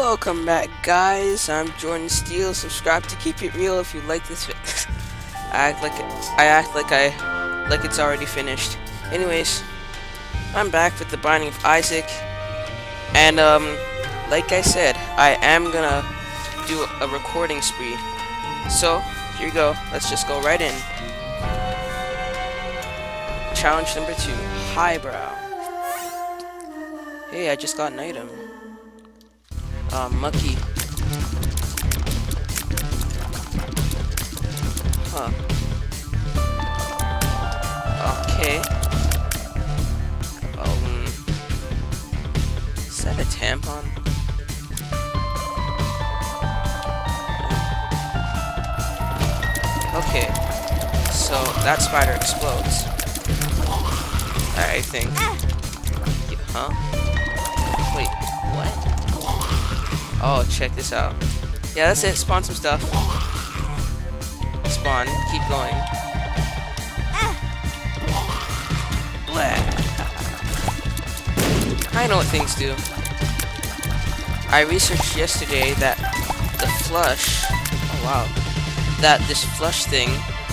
Welcome back, guys. I'm Jordan Steele. Subscribe to keep it real if you like this video. I act like it's already finished. Anyways, I'm back with the Binding of Isaac, and like I said, I am gonna do a recording spree. So here you go. Let's just go right in. Challenge number 2: highbrow. Hey, I just got an item. Mucky. Huh. Okay. Is that a tampon? Okay. So that spider explodes. I think. Huh? Wait, what? Oh, check this out. Yeah, that's it. Spawn some stuff. Spawn. Keep going. Blah. I know what things do. I researched yesterday that the flush... Oh, wow. That this flush thing,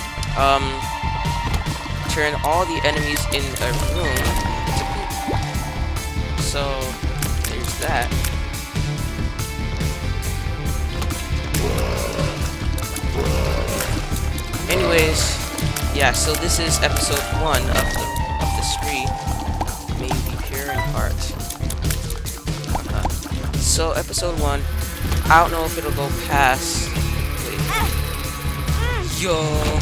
turn all the enemies in a room to poop. So, there's that. Anyways, yeah, so this is episode 1 of the spree. Maybe pure in heart. So episode 1, I don't know if it'll go past. Wait. Yo.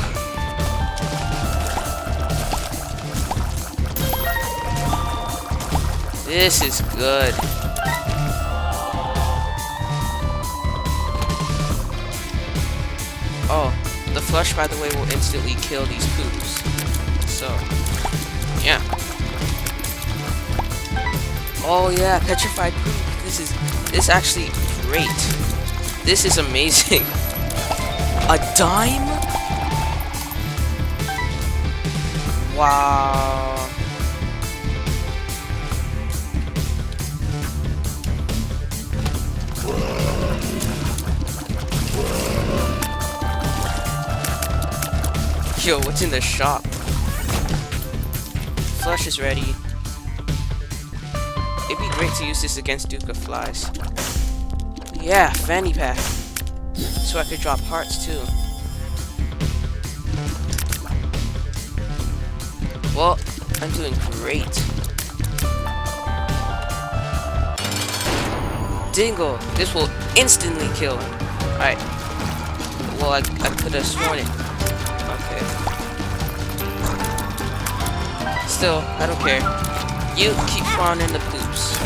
This is good. Oh. The flush, by the way, will instantly kill these poops. So, yeah. Oh yeah, petrified poop. This actually great. This is amazing. A dime? Wow. Yo, what's in the shop? Flush is ready. It'd be great to use this against Duke of Flies. Yeah, fanny pack. So I could drop hearts too. Well, I'm doing great. Dingle! This will instantly kill him. Alright. Well, I could have sworn it. Okay. Still, I don't care. You keep spawning the poops.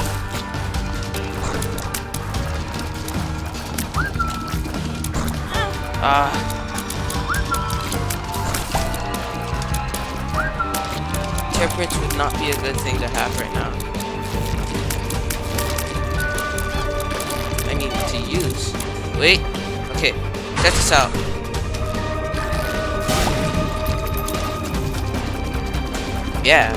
Temperance would not be a good thing to have right now. I need to use. Wait. Okay. Check this out. Yeah.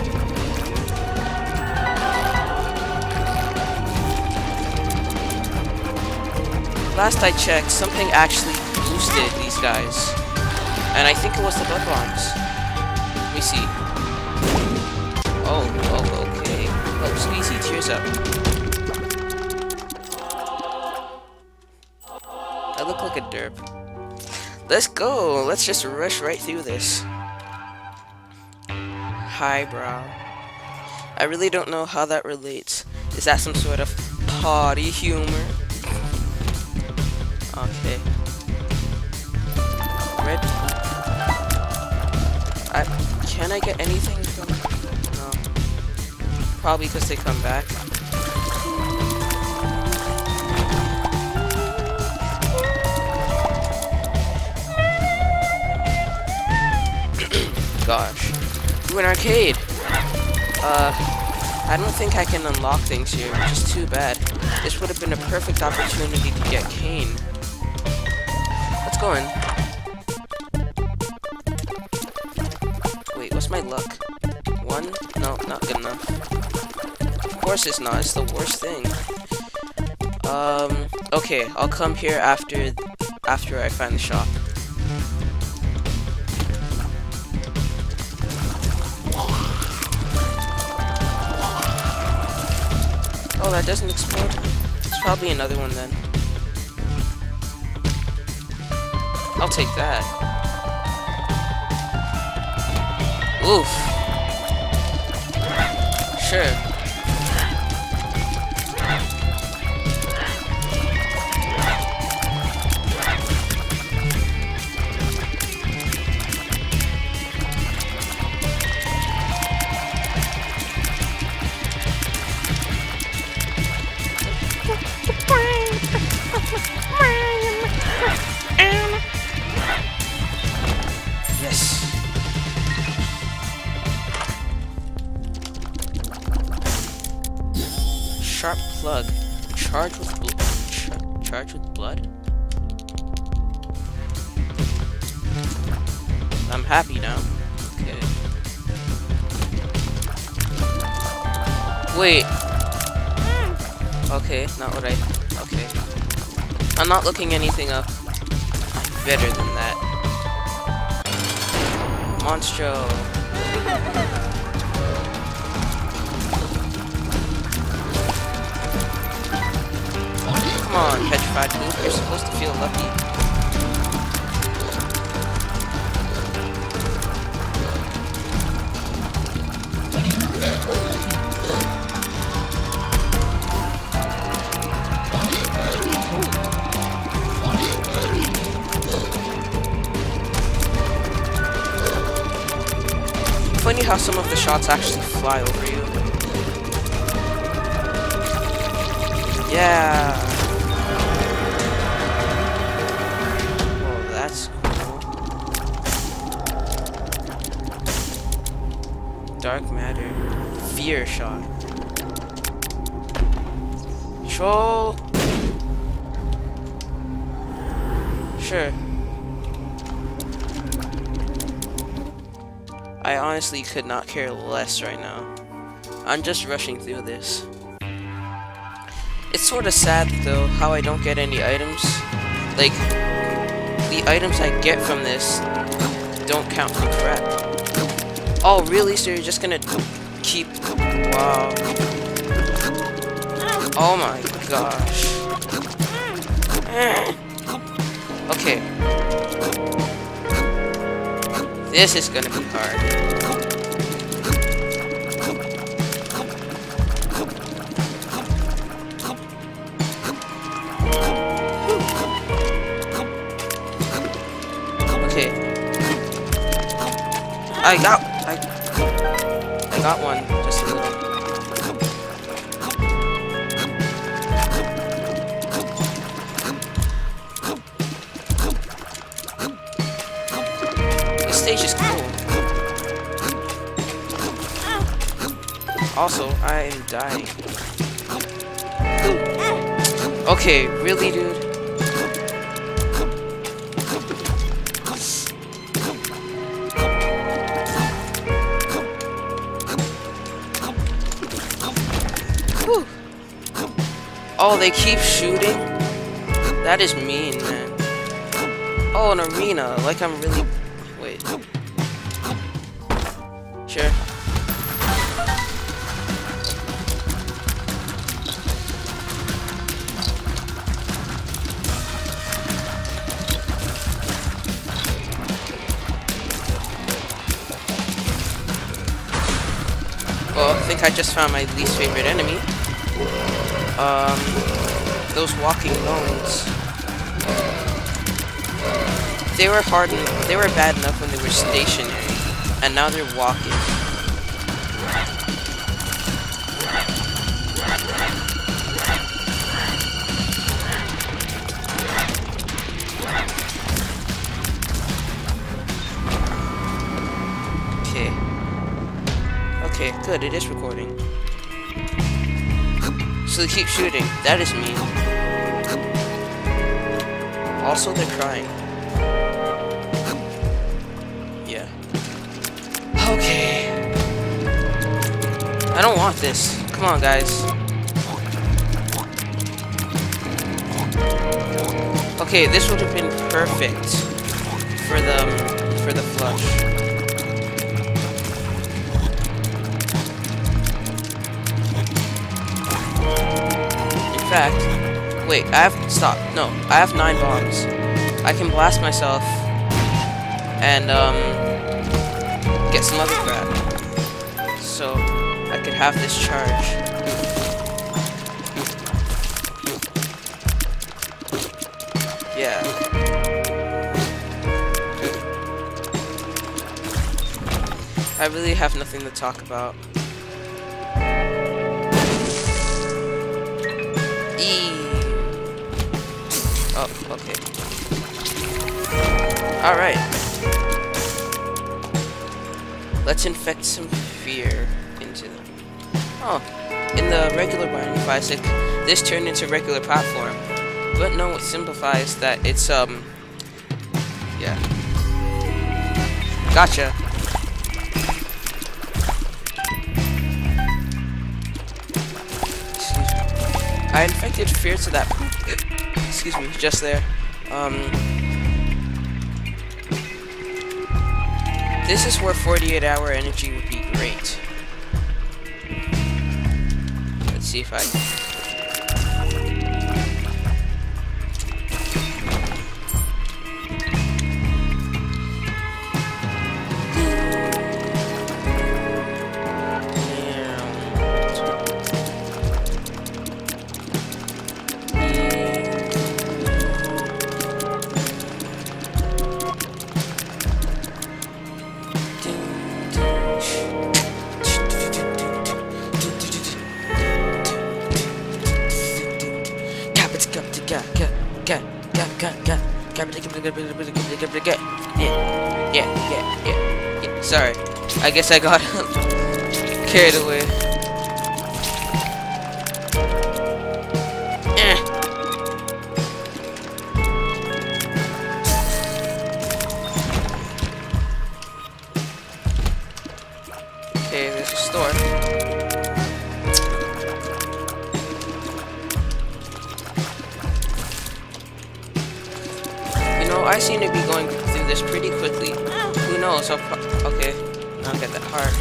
Last I checked, something actually boosted these guys. And I think it was the blood bombs. Let me see. Oh, okay. Oh, Squeezy, cheers up. I look like a derp. Let's go! Let's just rush right through this. Highbrow. I really don't know how that relates. Is that some sort of potty humor? Okay. Red. Can I get anything from? No. Probably because they come back. Gosh. Ooh, an arcade! I don't think I can unlock things here, which is too bad. This would have been a perfect opportunity to get Kane. Let's go in. Wait, what's my luck? 1? No, not good enough. Of course it's not, it's the worst thing. Okay, I'll come here after I find the shop. Oh, that doesn't explode? It's probably another one then. I'll take that. Oof. Sure. Yes. Sharp plug. Charged with charged with blood? I'm happy now. Okay. Wait. Okay, not what I... Okay. I'm not looking anything up. I'm better than that. Monstro. Come on, petrified poop. You're supposed to feel lucky. Funny how some of the shots actually fly over you. Yeah. Oh, that's cool. Dark matter. Fear shot. Troll. Sure. I honestly could not care less right now. I'm just rushing through this. It's sort of sad though how I don't get any items. Like, the items I get from this don't count for crap. Oh really? So you're just gonna keep... Wow. Oh my gosh. Okay. This is gonna be hard. Okay. I got one. Just a little. Stage is cool. Also, I am dying. Okay, really, dude? Whew. Oh, they keep shooting? That is mean, man. Oh, an arena. Like I'm really... Wait. Sure. Well, I think I just found my least favorite enemy. Those walking gnomes. They were bad enough when they were stationary, and now they're walking. Okay, good, it is recording. So they keep shooting. That is mean. Also, they're crying. Yeah. Okay. I don't want this. Come on, guys. Okay, this would have been perfect for the flush. In fact, wait, no, I have 9 bombs. I can blast myself and get some other crap. So I could have this charge. Yeah. I really have nothing to talk about. Oh, okay. Alright. Let's infect some fear into them. Oh, in the regular Binding of Isaac, this turned into a regular platform. But no, it simplifies that it's, yeah. Gotcha. I infected fear to that excuse me, just there. This is where 48-hour energy would be great. Let's see if I can. Yeah. Sorry, I guess I got carried away. Okay, there's a store. I seem to be going through this pretty quickly. Who knows? Okay, I'll get that heart.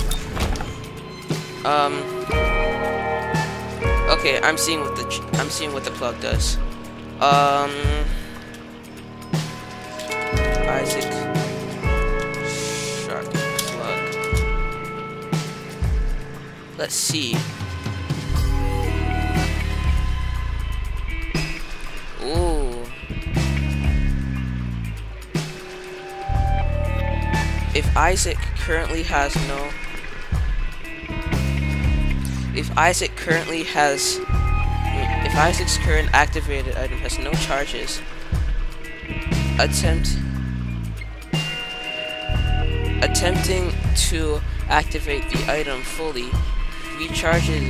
Okay, I'm seeing what the plug does. Isaac shark plug. Let's see. Ooh. If Isaac's current activated item has no charges, attempting to activate the item fully recharges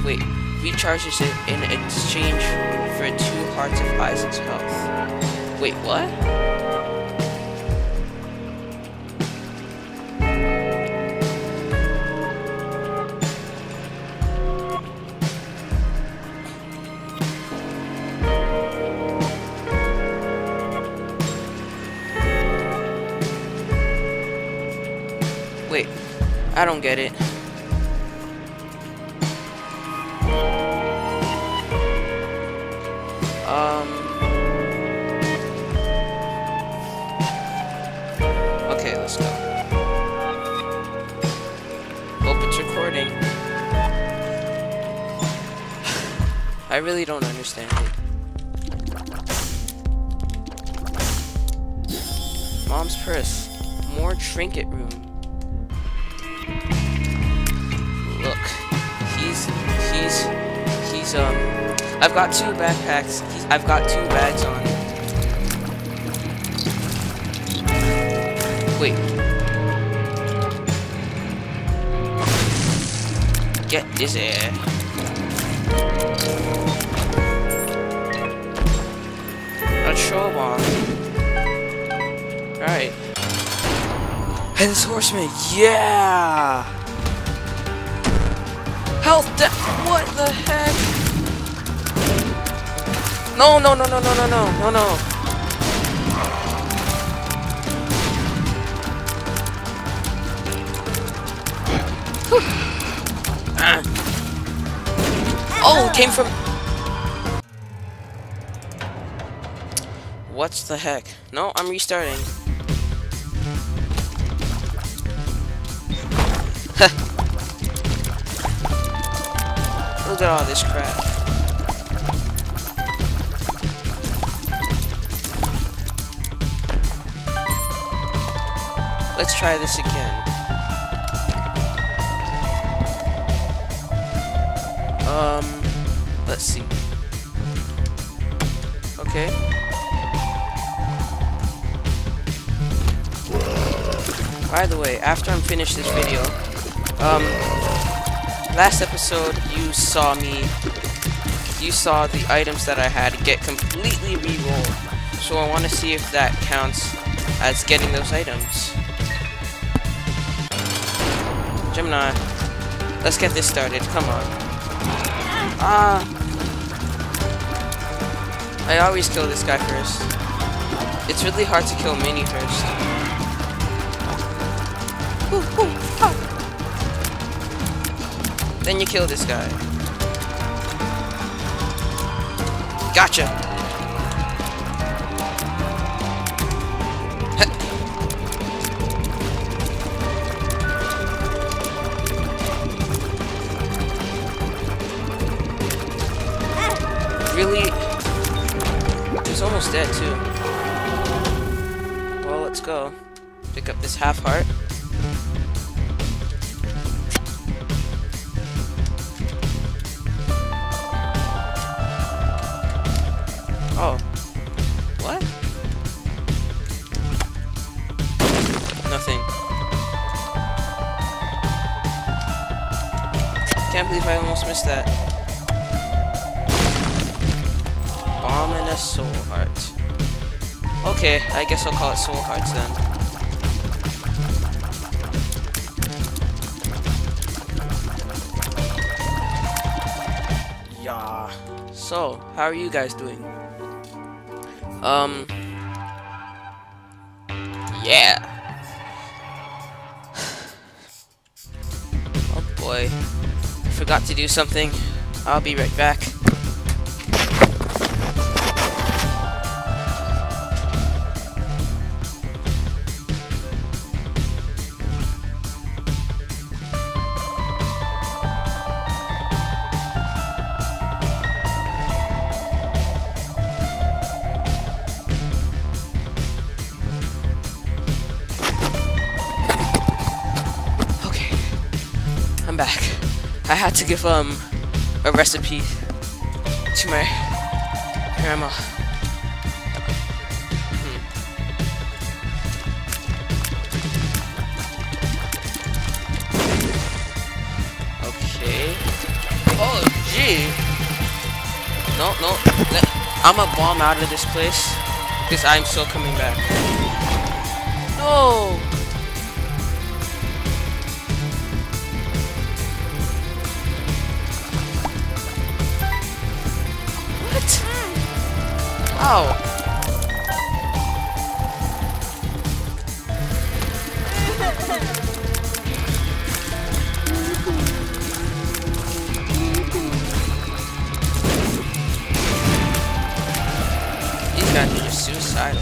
it in exchange for 2 hearts of Isaac's health. Wait, what? Wait, I don't get it. Okay, let's go. Hope it's recording. I really don't understand it. Mom's purse. More trinket room. Look, I've got 2 backpacks. I've got 2 bags on. Wait. Get this air. A troll bomb. Alright. And this horseman, yeah! Health what the heck? No. Oh, it came from... What the heck? No, I'm restarting. Look at all this crap. Let's try this again. Let's see. Okay. By the way, after I'm finished this video, last episode you saw the items that I had get completely re-rolled. So I want to see if that counts as getting those items. Gemini, let's get this started. Come on. I always kill this guy first. It's really hard to kill Mini first. Then you kill this guy. Gotcha! Really? He's almost dead too. Well, let's go. Pick up this half heart. Oh. What? Nothing. Can't believe I almost missed that. Bomb and a soul heart. Okay, I guess I'll call it soul hearts then. Yeah. So, how are you guys doing? Yeah. Oh boy. I forgot to do something. I'll be right back. Back. I had to give a recipe to my grandma. Okay. Oh gee. No. I'm a bomb out of this place because I'm still coming back. No. Oh. These guys are just suicidal.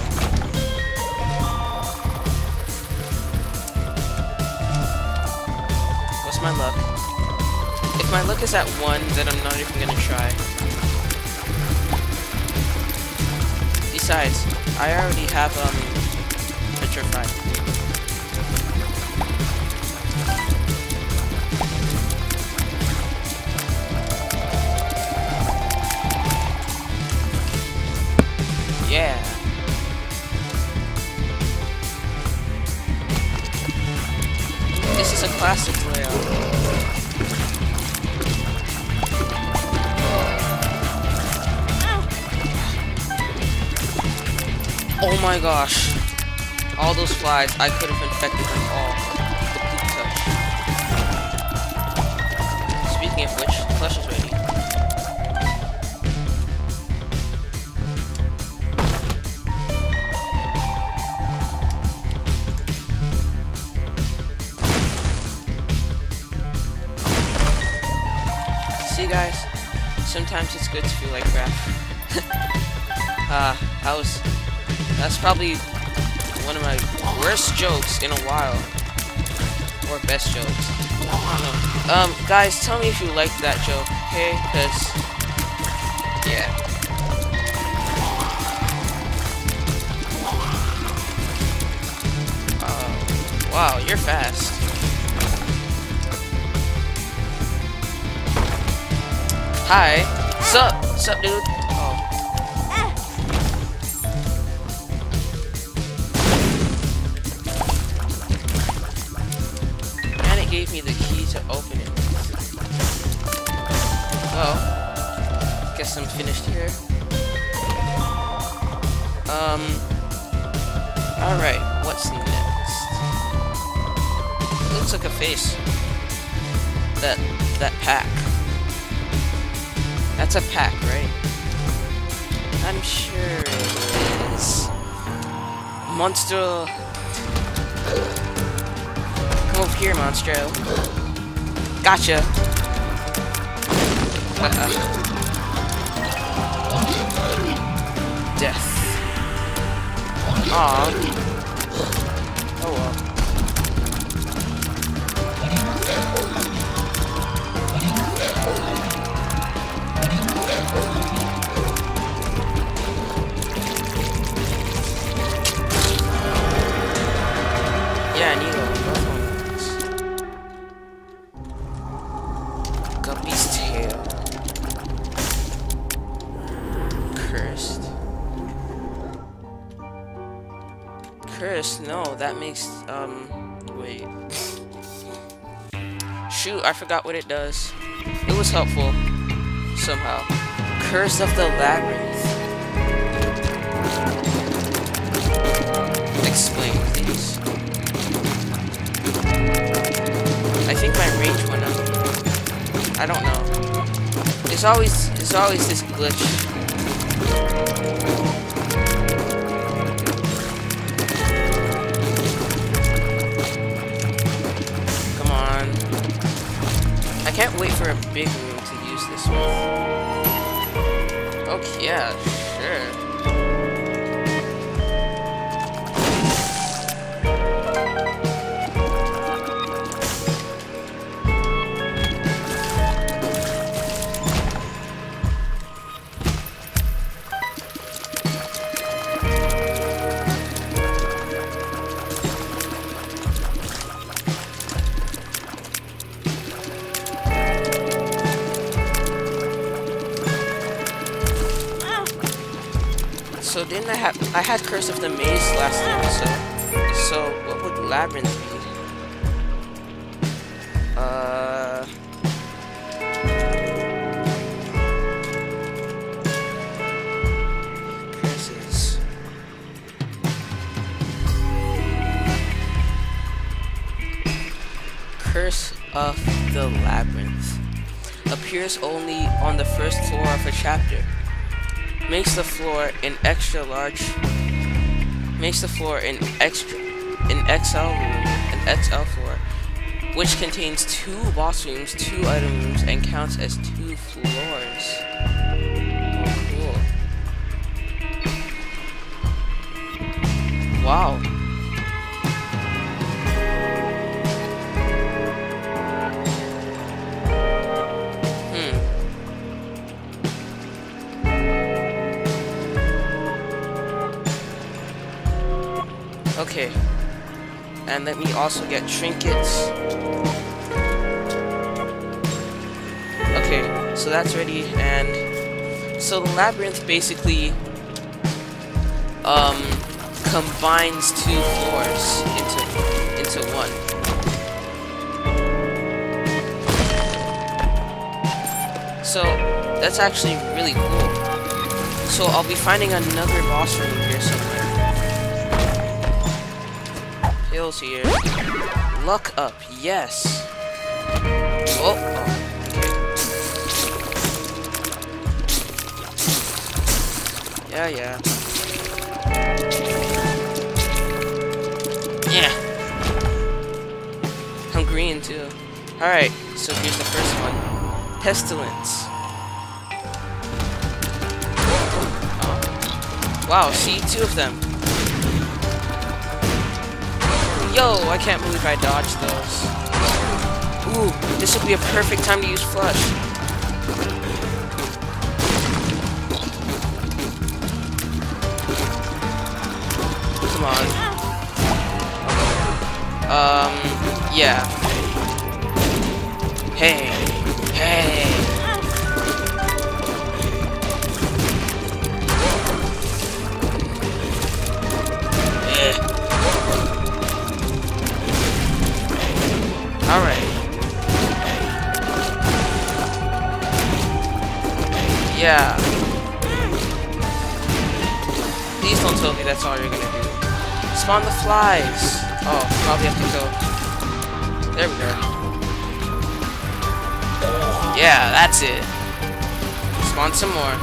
What's my luck? If my luck is at 1, then I'm not even gonna try. Besides, I already have petrified. Yeah. This is a classic layout. Oh my gosh. All those flies, I could have infected them all with the poop touch. Speaking of which, the flesh is ready. See guys, sometimes it's good to feel like crap. That's probably one of my worst jokes in a while. Or best jokes. I don't know. Guys, tell me if you liked that joke, okay? Because, yeah. Wow, you're fast. Hi. Sup, dude? Oh. And it gave me the key to open it. Well, guess I'm finished here. Alright, what's next? Looks like a face. That pack. That's a pack, right? I'm sure it is. Monster. Come over here, Monstro. Gotcha. Death. Aw. Oh well. Yeah, I need all of those. Guppy's tail. Cursed. Cursed? No, that makes, wait. Shoot, I forgot what it does. It was helpful. Somehow. Curse of the Labyrinth. Explain, please. I think my range went up. I don't know. There's always this glitch. Come on. I can't wait for a big room to use this one. Okay, yeah, sure. So didn't I had Curse of the Maze last episode. So what would Labyrinth be? Curses. Curse of the Labyrinth appears only on the first floor of a chapter. Makes the floor an XL room, an XL floor, which contains 2 boss rooms, 2 item rooms, and counts as 2 floors. Oh, cool. Wow. Okay, and let me also get trinkets. Okay, so that's ready, and so the labyrinth basically combines 2 floors into one. So that's actually really cool. So I'll be finding another boss room here somewhere. Hills here. Luck up, yes. Oh, okay. Yeah. Yeah. I'm green too. Alright, so here's the first one. Pestilence. Wow, see? 2 of them. Yo, I can't believe I dodged those. Ooh, this would be a perfect time to use Flush. Come on. Yeah. Hey. Hey. Alright. Yeah. Please don't tell me that's all you're gonna do. Spawn the flies. Oh, probably have to go. There we go. Yeah, that's it. Spawn some more.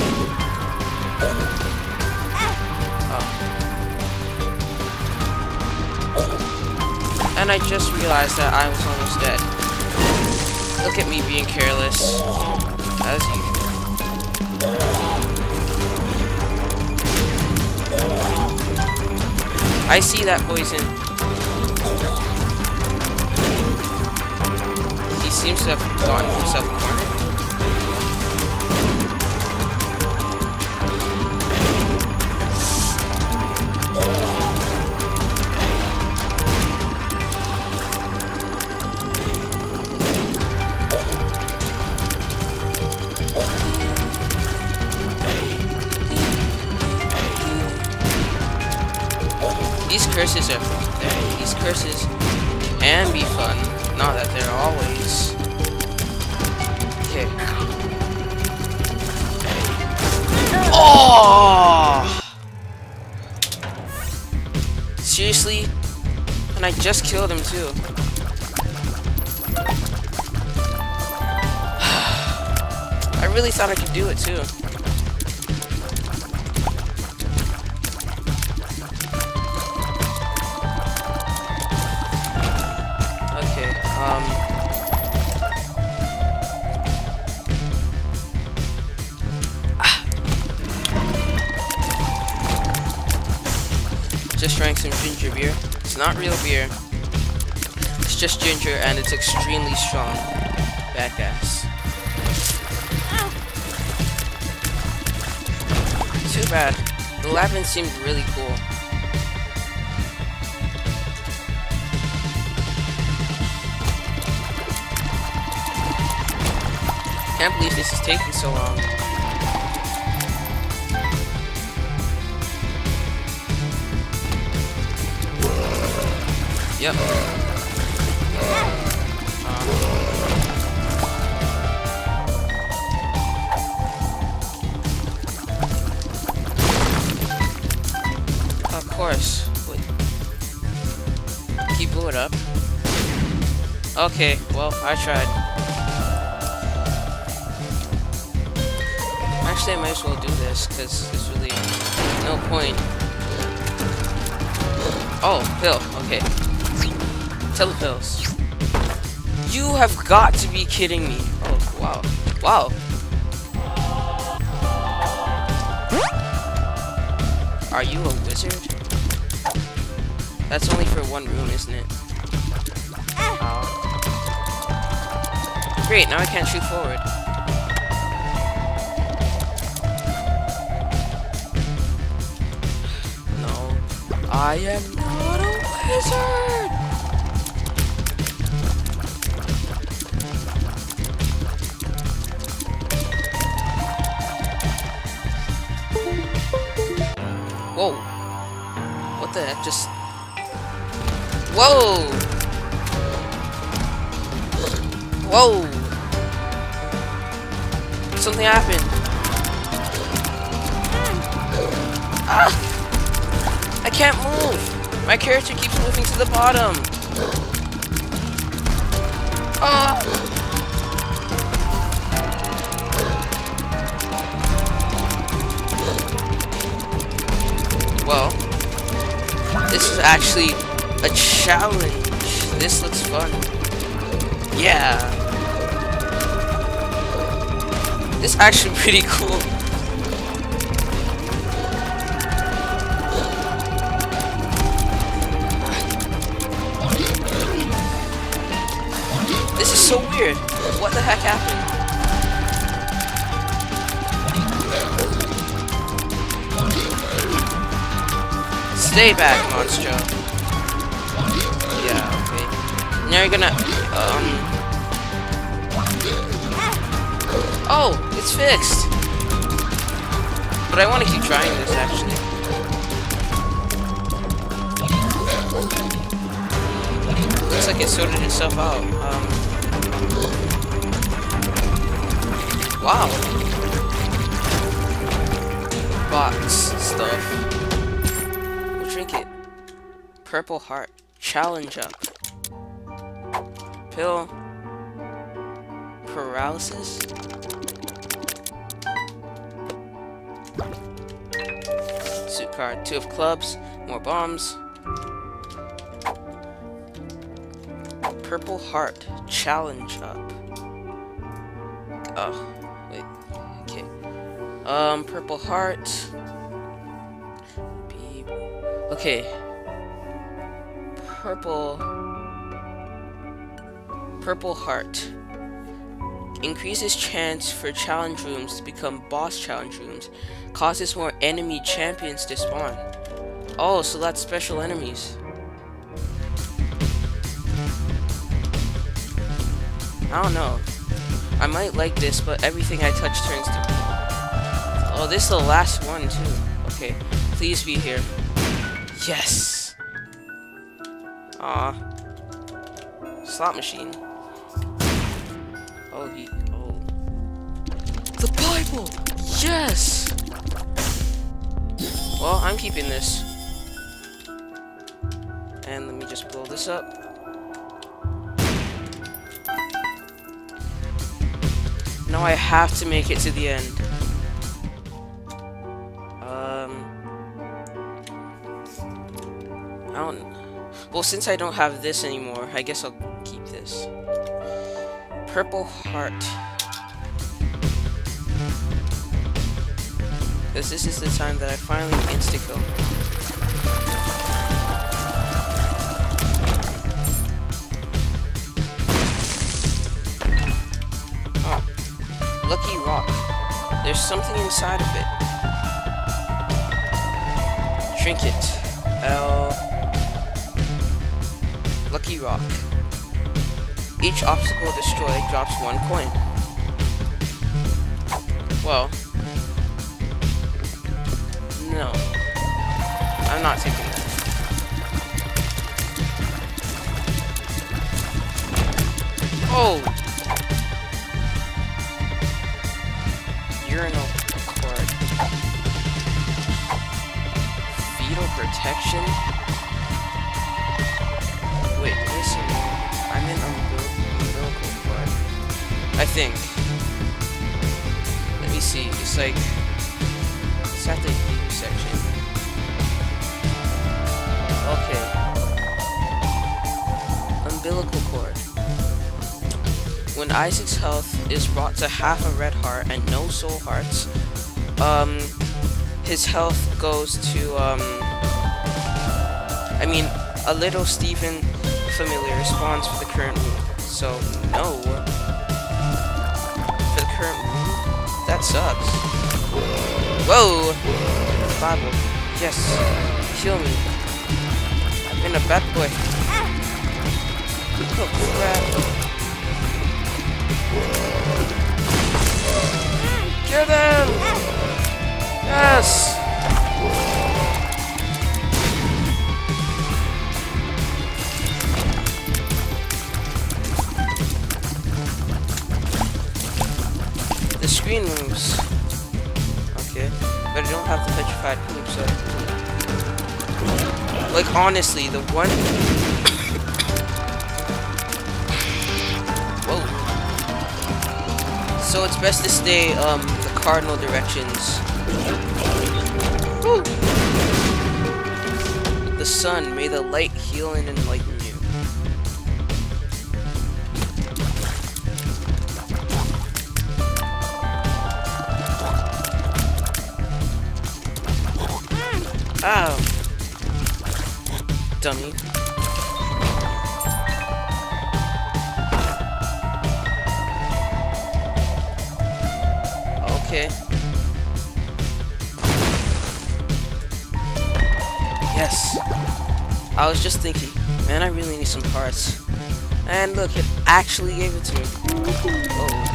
Oh. And I just realized that I was almost dead. Look at me being careless. As usual. I see that poison. He seems to have gotten himself cornered. These curses are there. These curses can be fun. Not that they're always. Okay. Oh! Seriously? And I just killed him too. I really thought I could do it too. Just drank some ginger beer. It's not real beer. It's just ginger and it's extremely strong. Bad gas. Too bad. The labyrinth seemed really cool. Can't believe this is taking so long. Yep. Of course. Wait. Can you blow it up? Okay, well, I tried. Actually, I might as well do this, because there's really no point. Oh, pill. Okay. Telepills. You have got to be kidding me. Oh, wow. Wow. Are you a wizard? That's only for one room, isn't it? Oh. Great, now I can't shoot forward. No. I am not a wizard! Whoa. What the heck just... Whoa! Whoa! Something happened. Ah! I can't move! My character keeps moving to the bottom. Ah! Well, this is actually a challenge. This looks fun. Yeah. This is actually pretty cool. heck happened? Stay back, Monstro. Yeah, okay. Now you're gonna, Oh, it's fixed! But I want to keep trying this, actually. Looks like it sorted itself out. Wow. Box stuff. We'll drink it. Purple heart. Challenge up. Pill. Paralysis. Suit card. 2 of clubs. More bombs. Purple heart. Challenge up. Oh, wait. Okay. Purple heart. Okay. Purple heart. Increases chance for challenge rooms to become boss challenge rooms. Causes more enemy champions to spawn. Oh, so that's special enemies. I don't know. I might like this, but everything I touch turns to... Oh, this is the last one, too. Okay, please be here. Yes! Aw. Slot machine. Oh, oh. The Bible! Yes! Well, I'm keeping this. And let me just blow this up. Now I have to make it to the end. I don't... Well, since I don't have this anymore, I guess I'll keep this. Purple heart. Because this is the time that I finally insta-kill. Oh. Lucky rock. There's something inside of it. Trinket. Lucky rock. Each obstacle destroyed drops 1 coin. Well. No. I'm not taking that. Oh! Urinal cord. Fetal protection? Wait, listen. I'm in umbilical cord. I think. Let me see. It's like... It's at the U section. Okay. Umbilical cord. When Isaac's health is brought to half a red heart and no soul hearts, his health goes to, I mean, a little Stephen familiar spawns for the current move. So, no. For the current move? That sucks. Whoa! Bible. Yes. Kill me. I've been a bad boy. Oh, crap. Kill them! Yes! The screen moves. Okay. But I don't have the petrified poop, so... Like, honestly, the one... Whoa. So it's best to stay, the cardinal directions. Woo! The sun, may the light heal and enlighten you. Ow. Dummy. Okay. Yes. I was just thinking, man, I really need some parts. And look, it actually gave it to me. Oh.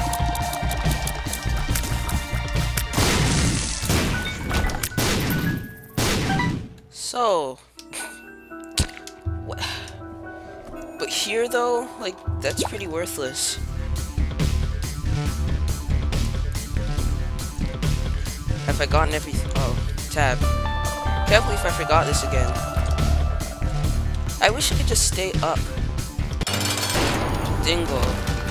So, what? But here though, like, that's pretty worthless. Have I gotten everything? Oh, tab. Can't believe I forgot this again. I wish I could just stay up. Dingle.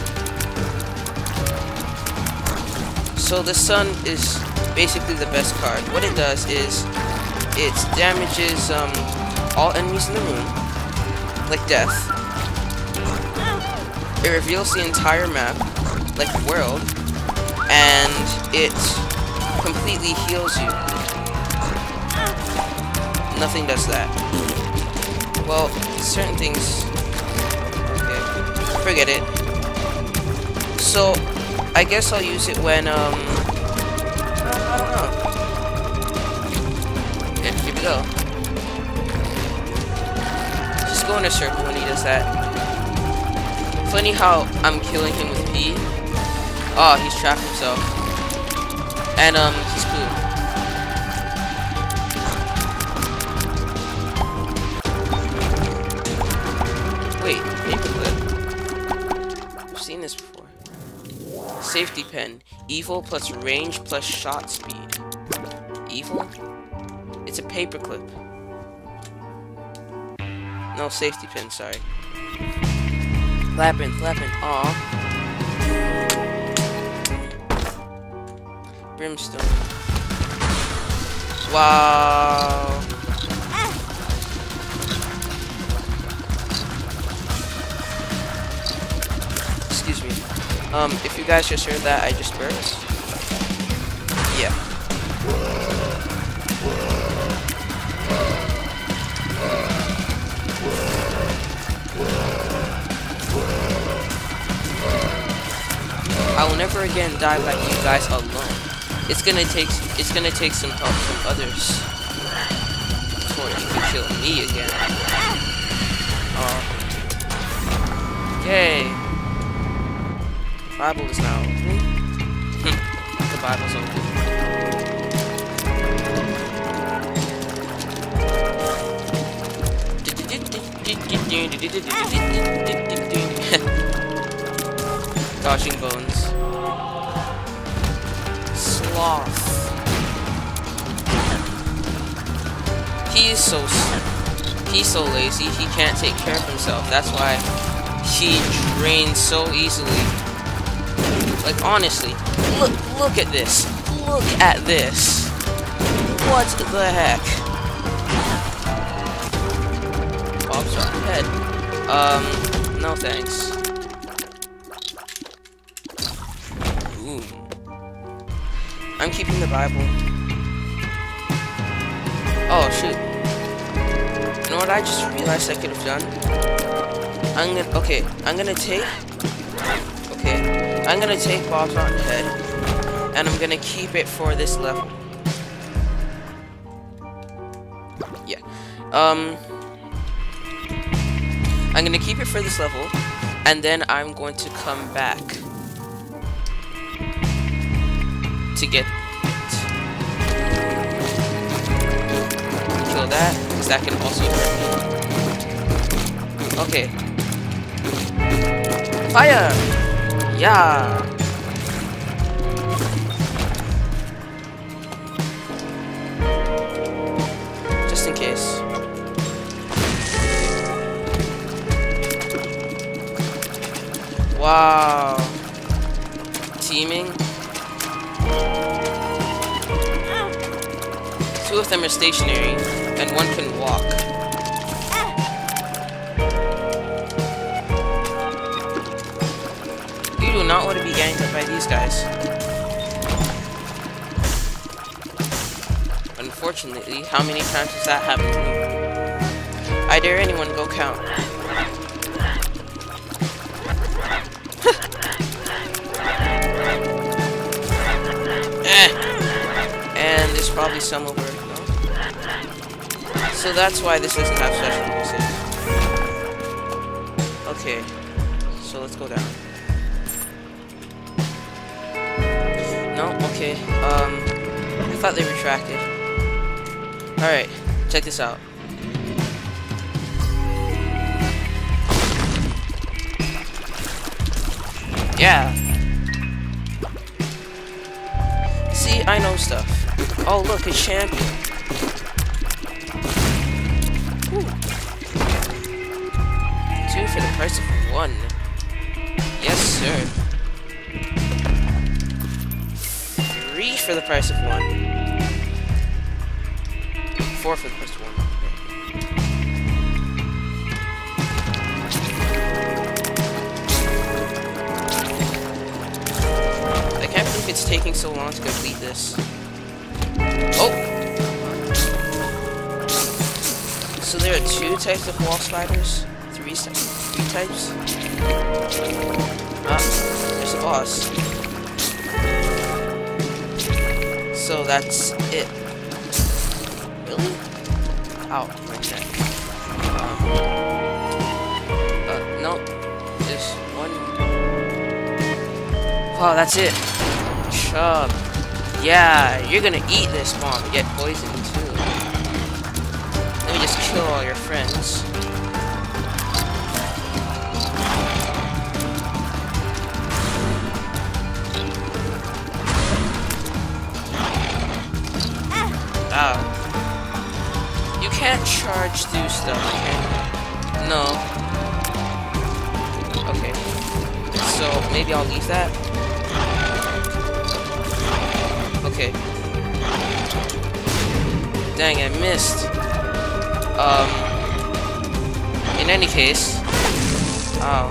So the sun is basically the best card. What it does is it damages all enemies in the room, like death. It reveals the entire map, like the world, and it completely heals you. Nothing does that. Well, certain things. Okay, forget it. So, I guess I'll use it when I don't know. Yeah, here we go. Just go in a circle when he does that. Funny how I'm killing him with P. Oh, he's trapped himself. And he's blue. Wait, paperclip. I've seen this before. Safety pen. Evil plus range plus shot speed. Evil? It's a paperclip. No, safety pin, sorry. Labyrinth, aw. Brimstone. Wow. Excuse me. If you guys just heard that, I just burst. Yeah. I will never again die like you guys alone. It's gonna take some help from others before you can kill me again. Yay! The Bible is now open. The Bible's open. Dodging bones. Sloth. He's so lazy. He can't take care of himself. That's why he drains so easily. Like honestly, look at this. Look at this. What the heck? Bob's on the head. No thanks. Ooh. I'm keeping the Bible. Oh shoot. You know what I just realized I could have done? I'm gonna take Bob's rotten head and I'm gonna keep it for this level. Yeah. I'm gonna keep it for this level and then I'm going to come back to get it. Kill that, because that can also hurt me. Okay. Fire! Yeah! Just in case. Wow. Teaming. Two of them are stationary, and one can walk. You do not want to be ganged up by these guys. Unfortunately, how many times has that happened to me? I dare anyone go count. And there's probably some over, no? So that's why this doesn't have special music. Okay, so let's go down. No, okay, I thought they retracted. Alright, check this out. Yeah. See, I know stuff. Oh, look, a champion. Ooh. 2 for the price of 1. Yes, sir. 3 for the price of 1. 4 for the price of 1. I can't believe it's taking so long to complete this. Oh! So there are 2 types of wall spiders? 3 types? Ah, there's a boss. So that's it. Really? Ow, my neck. No. There's 1. Oh, that's it. Chub. Yeah, you're gonna eat this bomb and get poisoned too. Let me just kill all your friends. Ow. You can't charge through stuff, can you? No. Okay. So, maybe I'll leave that. Okay. Dang, I missed. In any case. Oh.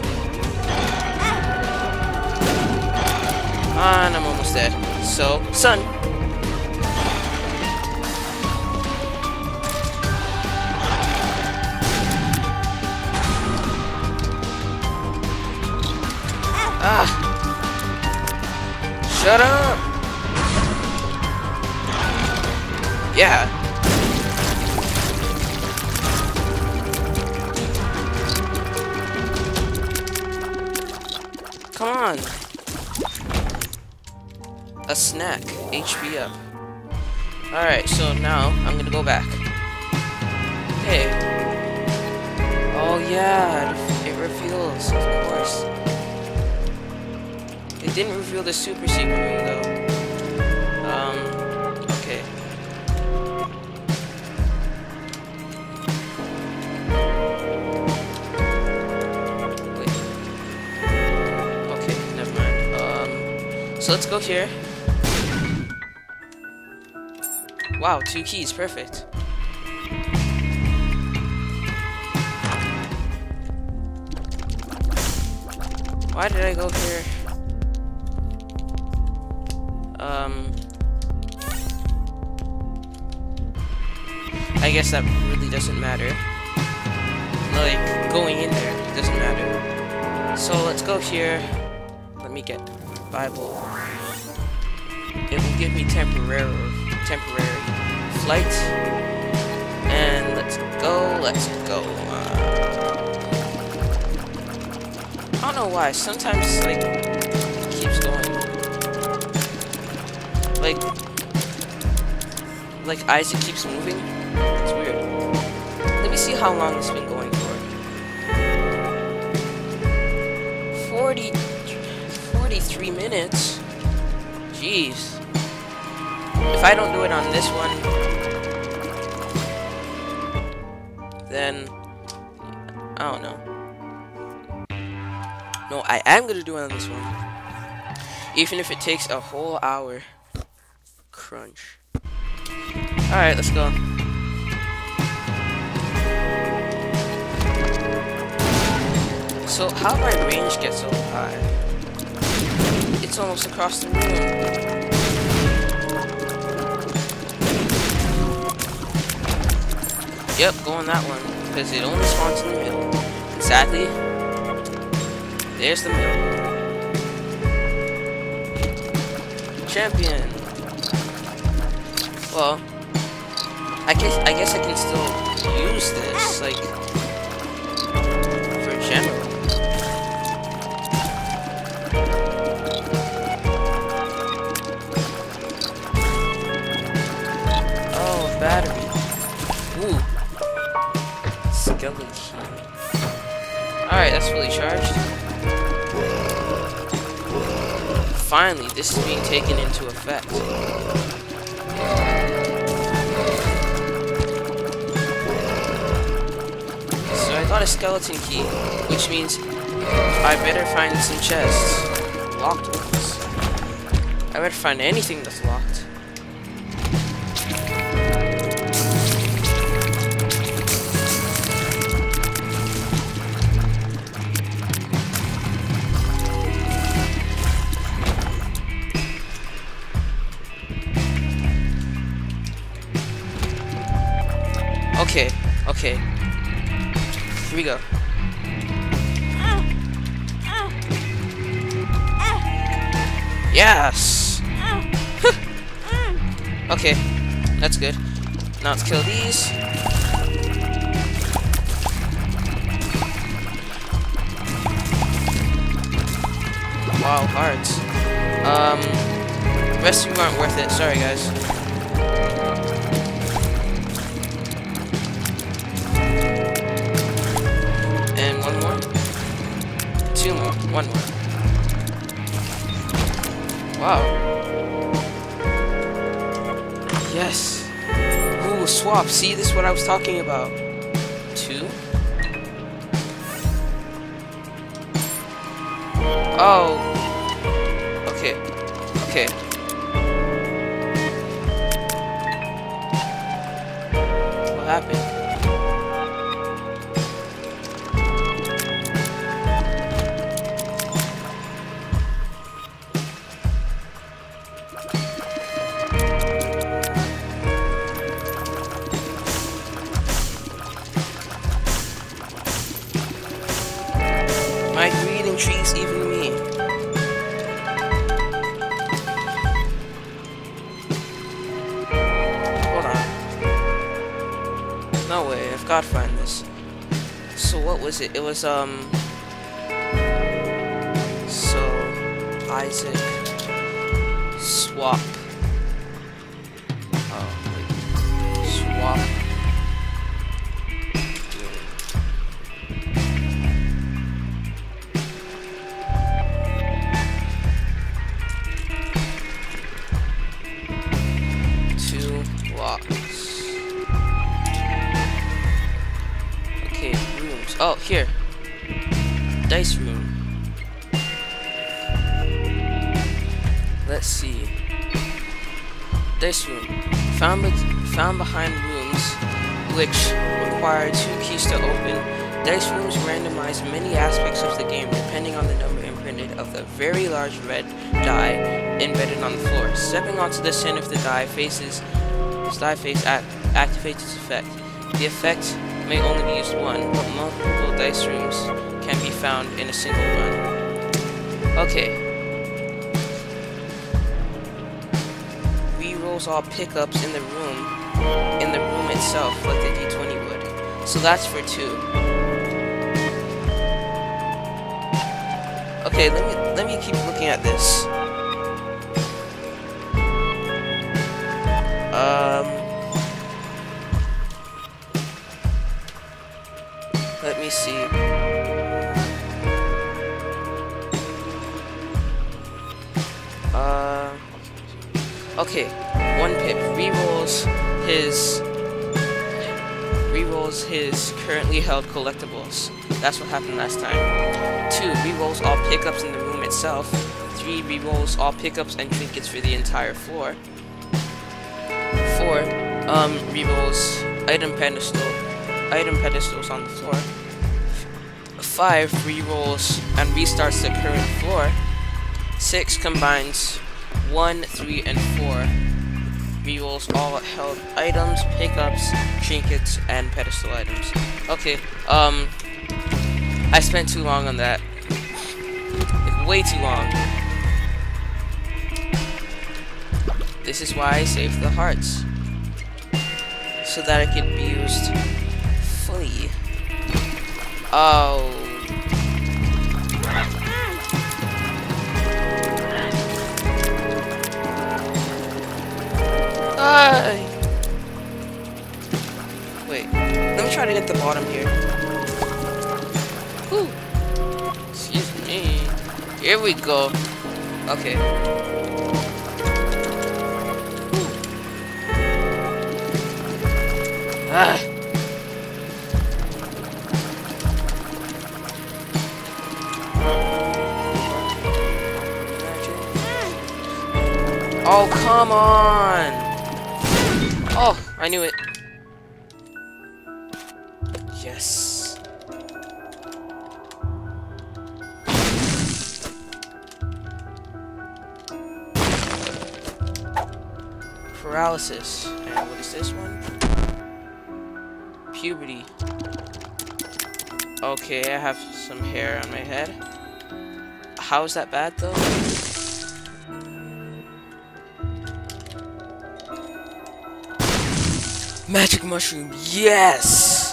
And I'm almost dead. So, sun. Ah. Shut up. Yeah. Come on. A snack. HP up. Alright, so now I'm gonna go back. Hey. Oh yeah, it reveals, of course. It didn't reveal the super secret ring though. Okay. So let's go here. Wow, 2 keys, perfect. Why did I go here? I guess that really doesn't matter. Like, going in there doesn't matter. So let's go here. Let me get Bible. It will give me temporary flight. And let's go. I don't know why. Sometimes like it keeps going. Like Isaac keeps moving. It's weird. Let me see how long it's been going for. 43 minutes. Jeez. If I don't do it on this one, then I don't know. No, I am gonna do it on this one. Even if it takes a whole hour. Crunch. Alright, let's go. So, how did my range get so high? It's almost across the room. Yep, go on that one. Because it only spawns in the middle. And sadly, there's the middle. Champion. Well, I guess I can still use this, like, for general. Oh, battery. Ooh. Skeleton key. Alright, that's fully charged. Finally, this is being taken into effect. So I got a skeleton key, which means I better find some chests. Locked ones. I better find anything that's locked. Okay, okay. Here we go. Yes! Okay, that's good. Now let's kill these. Wow, hearts. The rest of you aren't worth it. Sorry, guys. And one more. Two more. One more. Wow. Yes. Ooh, swap. See, this is what I was talking about. Two. Oh. Okay. Okay. What happened? My greed intrigues even me. Hold on. No way, I've got to find this. So what was it? It was, so, Isaac, swap. Oh, wait. Swap. Okay, rooms. Oh, here. Dice room. Let's see. Dice room. Found behind rooms which require 2 keys to open. Dice rooms randomize many aspects of the game depending on the number imprinted of the very large red die embedded on the floor. Stepping onto the center of the die face activates its effect. The effect may only be used once, but multiple dice rooms can be found in a single run. Okay. Rerolls all pickups in the room itself, like the D20 would. So that's for 2. Okay, let me keep looking at this. Let me see. Okay, 1 pip rerolls his currently held collectibles. That's what happened last time. 2 rerolls all pickups in the room itself. 3 rerolls all pickups and trinkets for the entire floor. 4 rerolls item pedestals on the floor. 5 rerolls and restarts the current floor. 6 combines 1, 3, and 4 rerolls all held items, pickups, trinkets, and pedestal items. Okay, I spent too long on that. Like, way too long. This is why I saved the hearts. so that it could be used fully. Oh. Wait, let me try to get the bottom here. Whew. Excuse me. Here we go. Okay. Ah. Oh, come on! Oh, I knew it. Yes. Paralysis. And what is this one? Puberty. Okay, I have some hair on my head. How is that bad though? Magic mushroom, yes!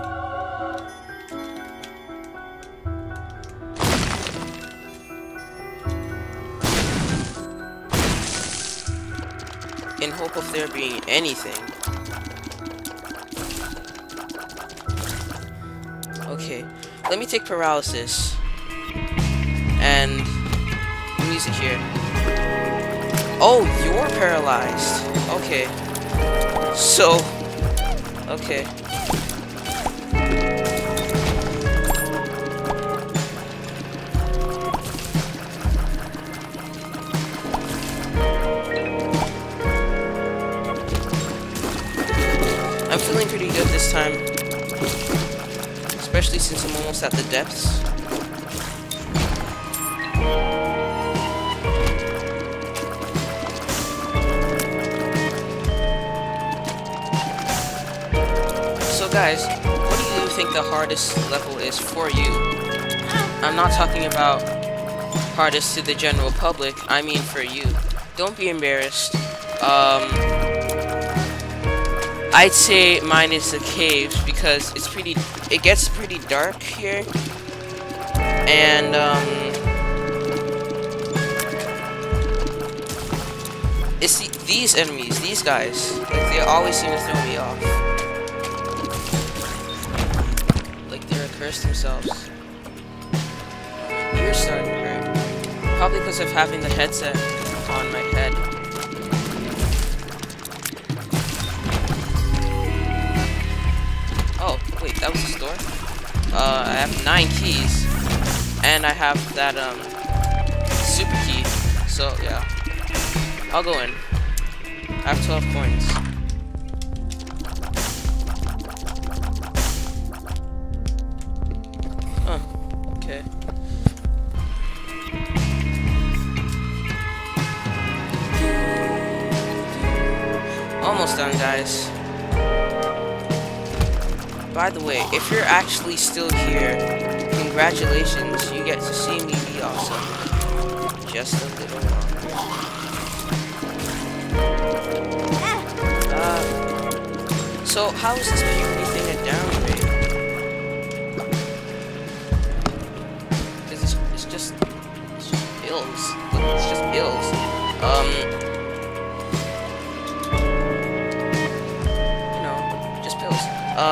In hope of there being anything. Okay, let me take paralysis. And music here. Oh, you're paralyzed. Okay. So, okay. I'm feeling pretty good this time. Especially since I'm almost at the depths. So guys, what do you think the hardest level is for you? I'm not talking about hardest to the general public, I mean for you. Don't be embarrassed. I'd say mine is the caves because it gets pretty dark here. And it's these enemies, these guys, like, they always seem to throw me off. Like they're cursed themselves. My ears starting to hurt. Probably because of having the headset on my head. Oh, wait, that was the store? I have 9 keys. And I have that, super key. So, yeah. I'll go in. I have 12 coins. Huh. Okay. Almost done, guys. By the way, if you're actually still here, congratulations, you get to see me be awesome. Just a little longer. So how is this puberty thing a downgrade? Because it's just pills. It's just pills. You know, just pills.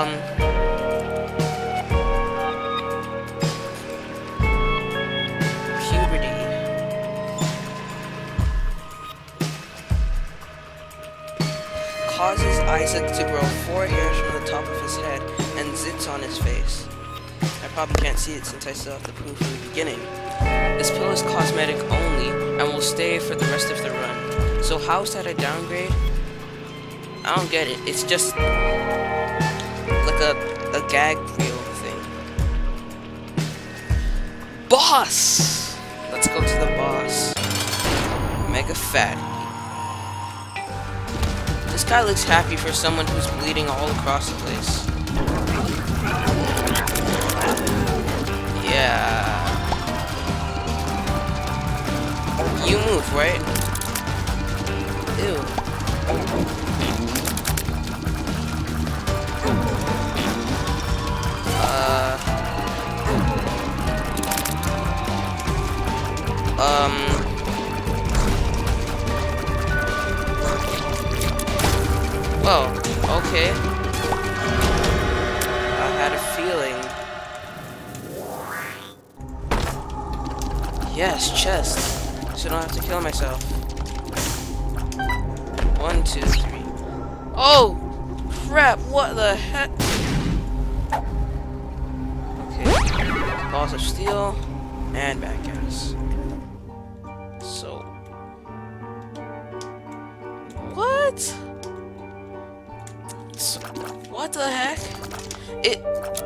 Causes Isaac to grow 4 hairs from the top of his head and zits on his face. I probably can't see it since I still have the proof from the beginning. This pill is cosmetic only and will stay for the rest of the run. So how's that a downgrade? I don't get it. It's just like a gag reel thing. Boss! Let's go to the boss. Mega Fatty. This guy looks happy for someone who's bleeding all across the place. Yeah. You move, right? Ew. feeling. Yes, chest. So I don't have to kill myself. 1, 2, 3. Oh! Crap, what the heck? Okay. Balls of steel and bad gas. So. What? So, what the heck? It.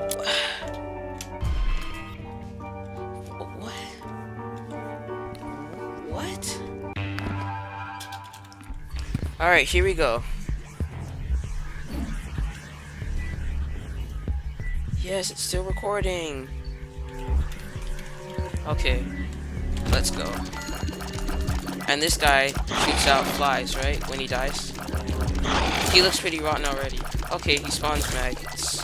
What? Alright, here we go. Yes, it's still recording. Okay, let's go. And this guy shoots out flies, right? When he dies. He looks pretty rotten already. Okay, he spawns maggots.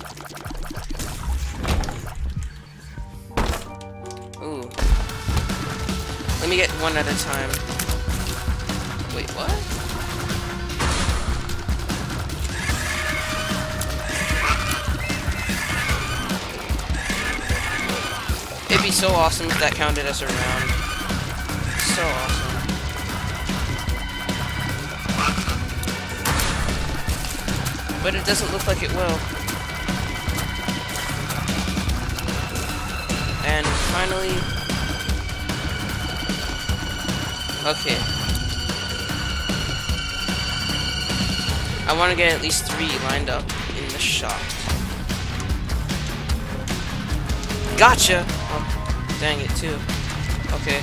Ooh. Let me get one at a time. Wait, what? It'd be so awesome if that counted as a round. So awesome. But it doesn't look like it will. And finally... Okay. I want to get at least 3 lined up in the shot. Gotcha! Oh, dang it, too. Okay.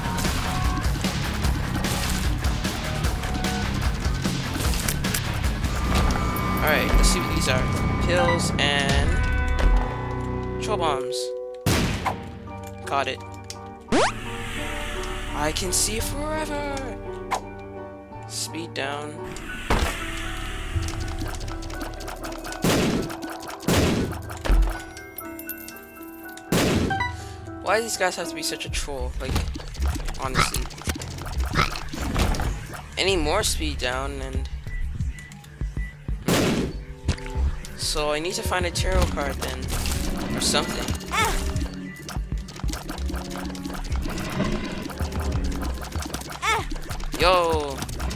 Alright, let's see what these are. Pills and... troll bombs. Got it. I can see forever! Speed down. Why do these guys have to be such a troll? Like, honestly. Any more speed down and... So I need to find a tarot card then. Or something. Yo!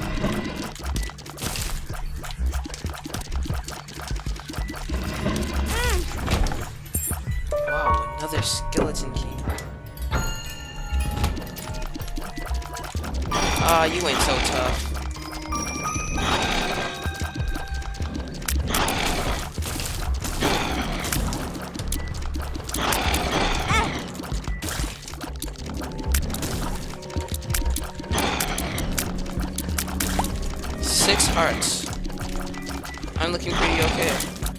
Wow, another skeleton key. Ah, you ain't so tough. Six hearts. I'm looking pretty okay.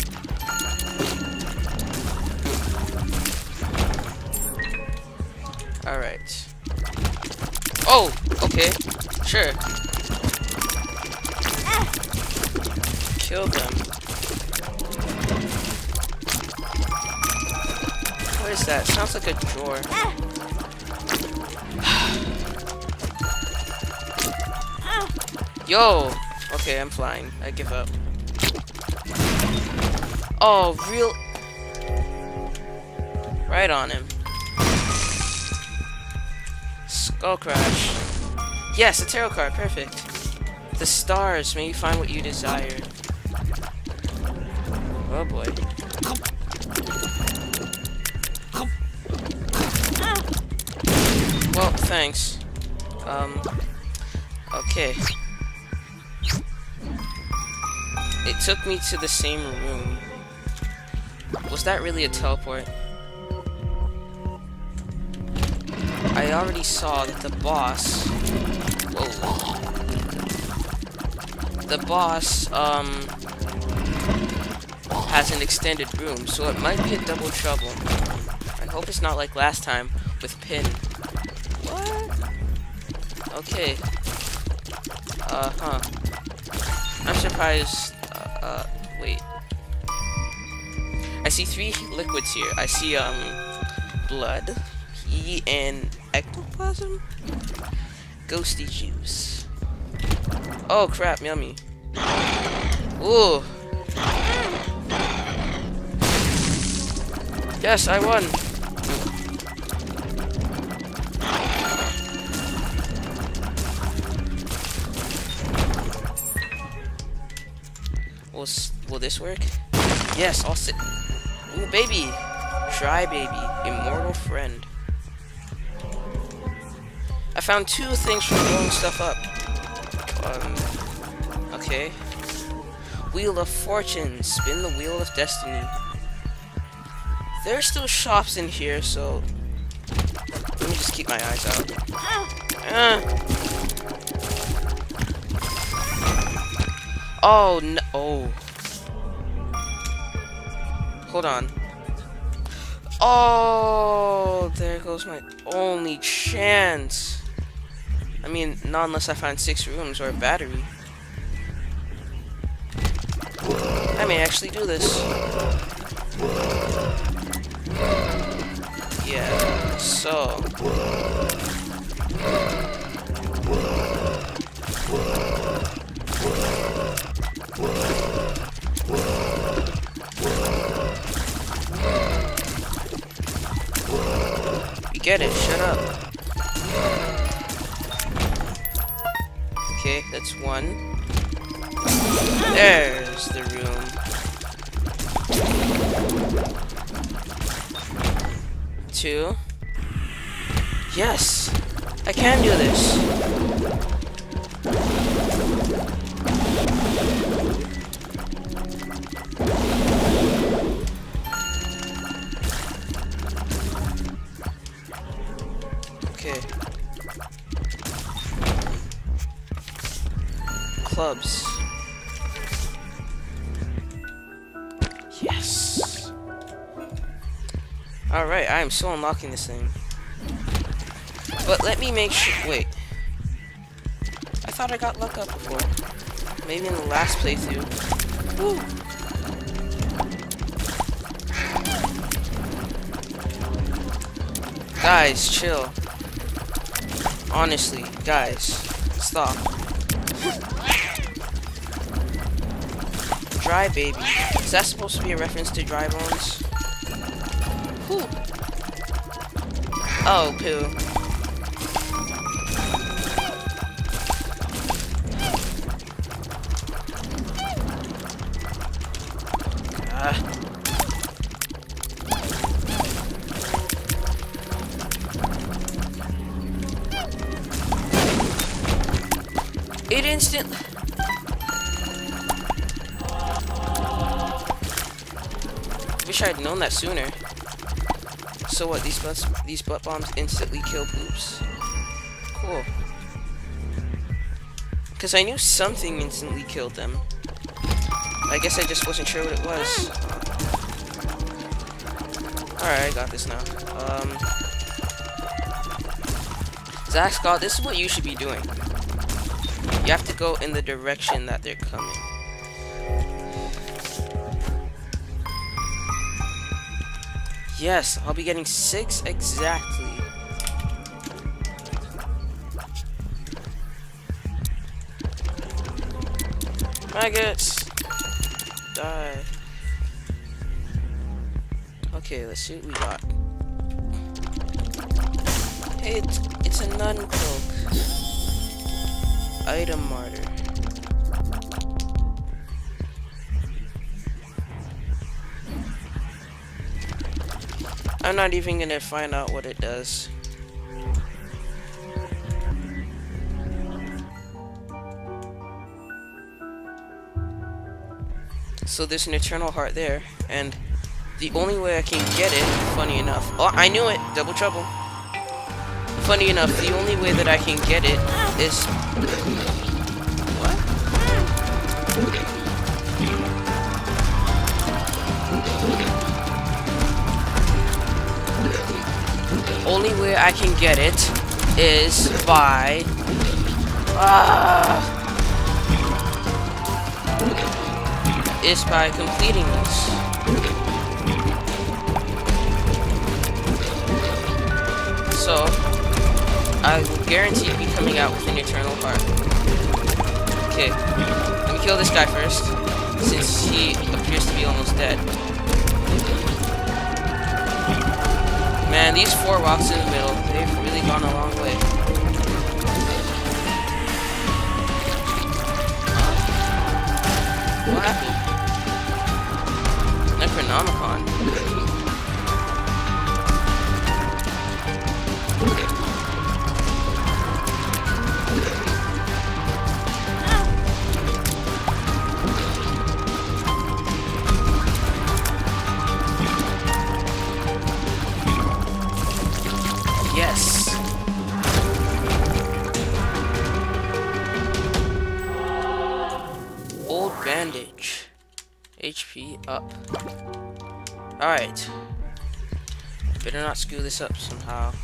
Alright. Oh! Okay. Sure. Kill them. What is that? Sounds like a drawer. Yo! Okay, I'm flying. I give up. Oh, real... Right on him. Skull crash. Yes, a tarot card. Perfect. The stars. May you find what you desire. Oh boy. Well, thanks. Okay. It took me to the same room. Was that really a teleport? I already saw that the boss... Whoa. The boss, has an extended room, so it might be a double trouble. I hope it's not like last time with Pin. What? Okay. I'm surprised. Wait. I see 3 liquids here. I see, blood, pee, and ectoplasm? Ghosty juice. Oh, crap, yummy. Ooh. Yes, I won. Will this work? Yes, I'll sit. Ooh, baby. Try, baby. Immortal friend. I found 2 things from blowing stuff up. Okay. Wheel of Fortune. Spin the Wheel of Destiny. There's still shops in here, so let me just keep my eyes out. Oh no! Oh. Hold on. Oh, there goes my only chance. I mean, not unless I find 6 rooms or a battery. I may actually do this. Yeah, so. You get it, shut up. Okay, that's 1. There's the room. 2. Yes! I can do this! Okay. Clubs. Yes! Alright, I am so unlocking this thing. But let me make sure. Wait. I thought I got luck up before. Maybe in the last playthrough. Woo! Guys, chill. Honestly, guys, stop. Dry baby. Is that supposed to be a reference to dry bones? Whew. Oh, poo. It instantly. Wish I'd known that sooner. So what? These butt bombs instantly kill poops. Cool. Because I knew something instantly killed them. I guess I just wasn't sure what it was. Alright, I got this now. Zackscott, this is what you should be doing. You have to go in the direction that they're coming. Yes, I'll be getting 6 exactly. Maggots! Die. Okay, let's see what we got. Hey, it's a nun cloak. Item martyr. I'm not even gonna find out what it does. So there's an eternal heart there, and the only way I can get it, funny enough, oh, I knew it, double trouble. Funny enough, the only way that I can get it is... What? Only way I can get it is by... is by completing this. So, I will guarantee to be coming out with an eternal heart. Okay, let me kill this guy first, since he appears to be almost dead. Man, these 4 rocks in the middle, they've really gone a long way. What happened? Necronomicon. Okay. Yes. Old bandage. HP up. Alright. Better not screw this up somehow.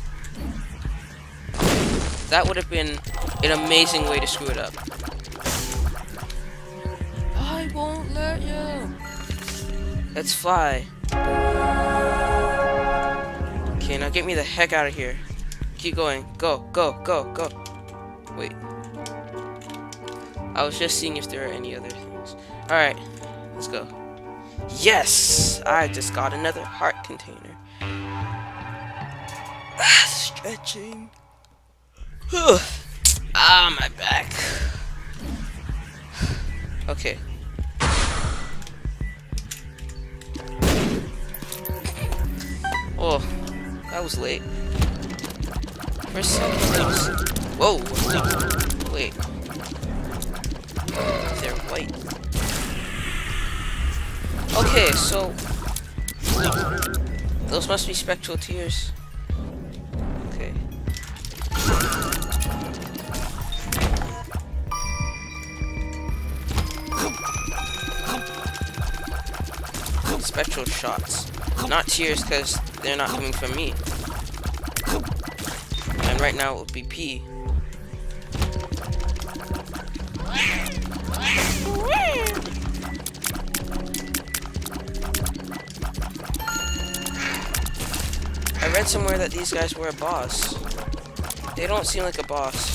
That would have been an amazing way to screw it up. I won't let you. Let's fly. Okay, now get me the heck out of here. Keep going. Go, go, go, go. Wait. I was just seeing if there are any other things. Alright, let's go. Yes! I just got another heart container. Stretching. Ah, my back. Okay. Oh, that was late. For a second, that was... Whoa! Wait. They're white. Okay, so... Those must be spectral tears. Okay. Spectral shots. Not tears, because they're not coming from me. And right now it would be P. I read somewhere that these guys were a boss. They don't seem like a boss.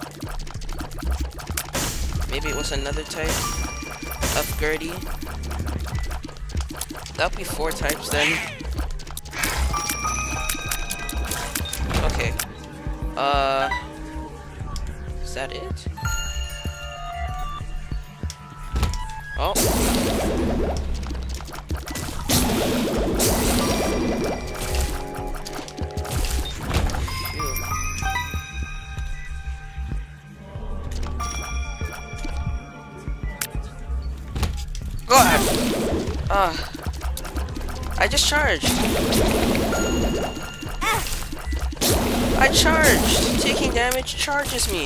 Maybe it was another type of Gertie. That'll be 4 types then. Okay. Is that it? Oh. God! I just charged. I charged! Taking damage charges me.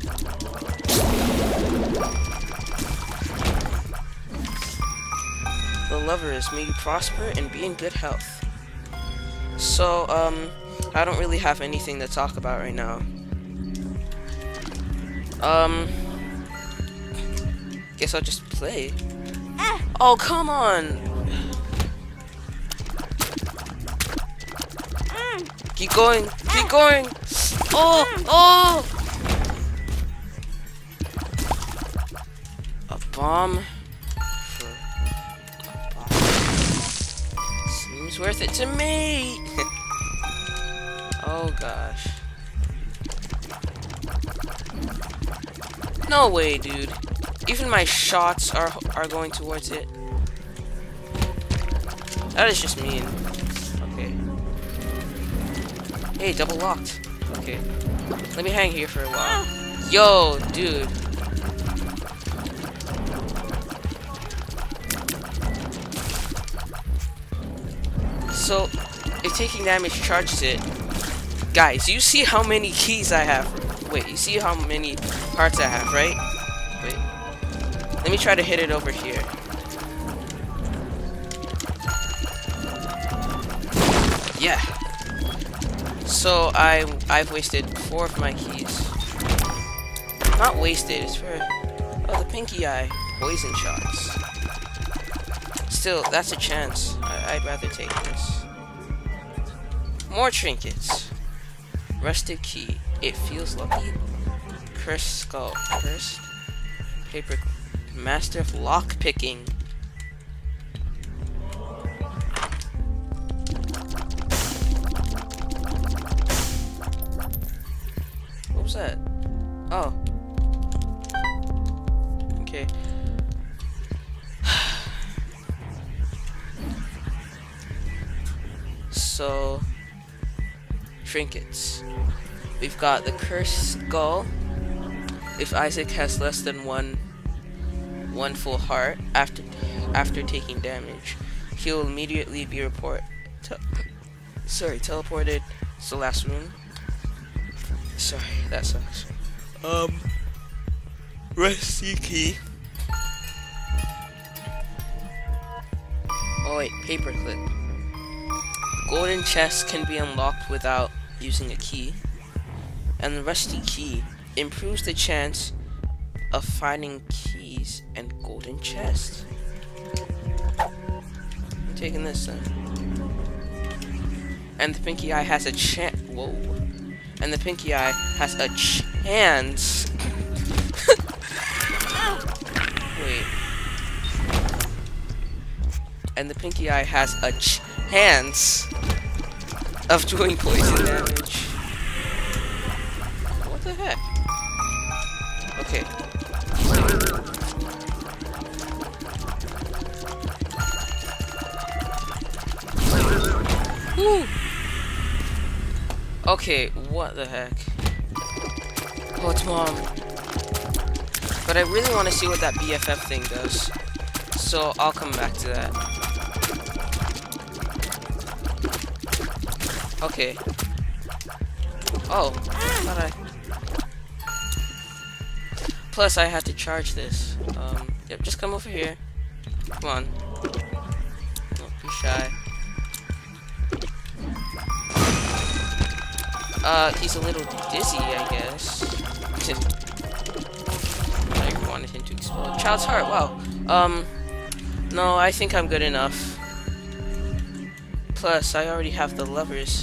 The lovers, may you prosper and be in good health. So, I don't really have anything to talk about right now. Guess I'll just play. Oh, come on! Keep going! Keep going! Oh! Oh! A bomb? For a bomb. Seems worth it to me! Oh gosh. No way, dude. Even my shots are going towards it. That is just mean. Okay. Hey, double locked. Okay. Let me hang here for a while. Yo, dude. So, if taking damage charges it, guys, you see how many keys I have? Wait, you see how many hearts I have, right? Wait. Let me try to hit it over here. Yeah. So I've wasted 4 of my keys. Not wasted, it's for the pinky eye poison shots. Still, that's a chance. I'd rather take this. More trinkets. Rusted key. It feels lucky. Cursed skull. Cursed paper. Master of lock picking. was that? Oh. Okay. So, trinkets. We've got the cursed skull. If Isaac has less than one full heart after taking damage, he'll immediately be teleported to the last room. Sorry, that sucks. Rusty key. Oh wait, paperclip. Golden chest can be unlocked without using a key, and the rusty key improves the chance of finding keys and golden chests. I'm taking this then. And the pinky eye has a whoa. And the pinky eye has a chance. Wait. And the pinky eye has a chance of doing poison damage. What the heck? Okay. Woo! Okay, what the heck? Oh, it's Mom. But I really want to see what that BFF thing does. So I'll come back to that. Okay. Oh, plus I had to charge this. Yep, just come over here. Come on. Don't be shy. He's a little dizzy, I guess. I wanted him to explode. Child's heart, wow. No, I think I'm good enough. Plus, I already have the levers.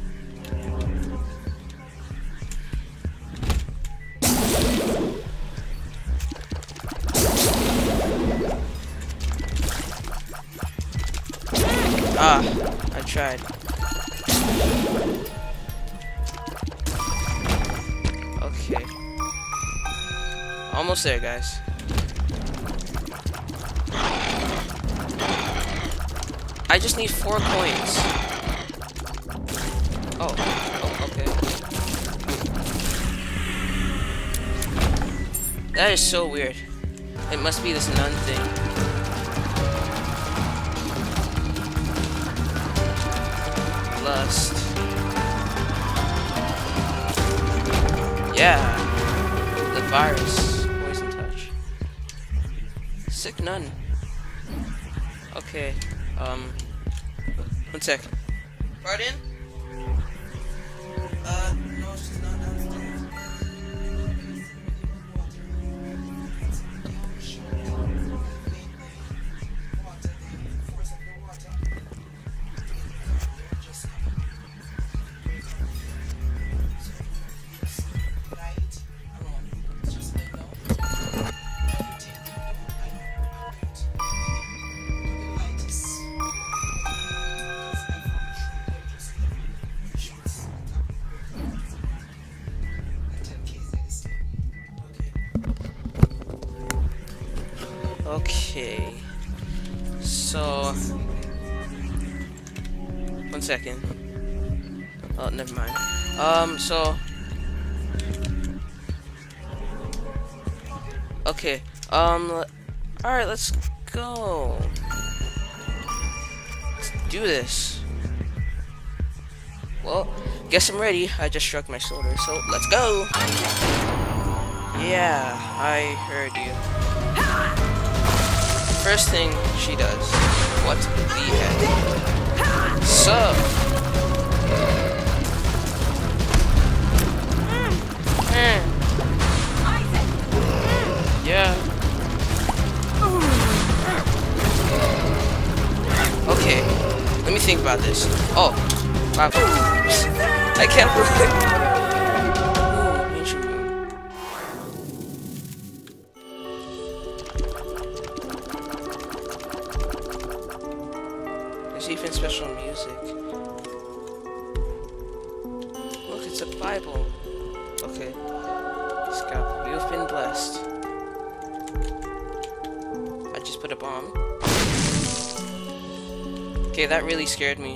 Ah, I tried. Okay. Almost there, guys. I just need 4 coins. Oh, okay. That is so weird. It must be this nun thing. Lust. Yeah. The virus. Poison touch. Sick nun. Okay. 1 sec. Pardon? No, she's not downstairs. Okay, so 1 second. Oh, never mind. Okay, alright, let's go. Let's do this. Well, guess I'm ready. I just shrugged my shoulder, so let's go. Yeah, I heard you. First thing she does. What the heck? Sup? Yeah. Okay. Let me think about this. Oh. Wow. I can't believe it. Even special music. Look, it's a Bible. Okay. Scrap, you've been blessed. I just put a bomb. Okay, that really scared me.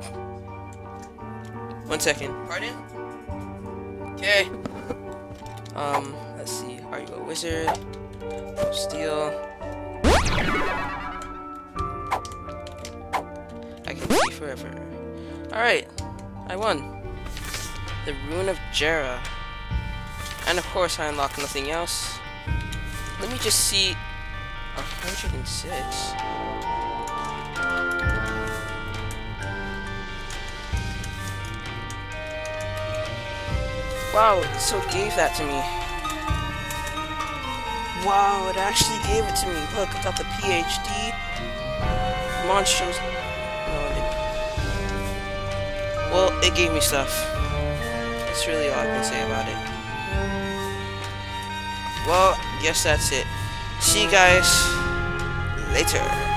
1 second. Pardon? Okay. Let's see. Are you a wizard? Steele. I can see forever. Alright. I won. The Rune of Jera. And of course I unlocked nothing else. Let me just see. 106. Wow, so it gave that to me. Wow, it actually gave it to me. Look, I got the PhD. Monstros. No, it didn't. Well, it gave me stuff. That's really all I can say about it. Well, guess that's it. See you guys later.